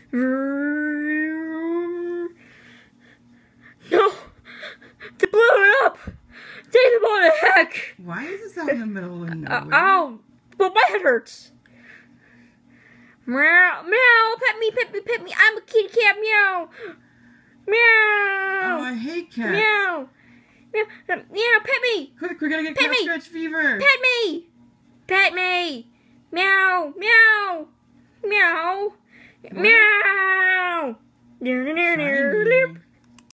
No! They blew it up! David, what the heck? Why is this out in the middle of nowhere? Ow! But my head hurts. Meow, meow, pet me, I'm a kitty cat, meow. Meow. Oh, I hate cats. Meow. Meow, meow, pet me. Quick, we're gonna get Pet cat me. scratch fever. Pet me. Pet me. Meow, meow. Meow. What? Meow. Shiny.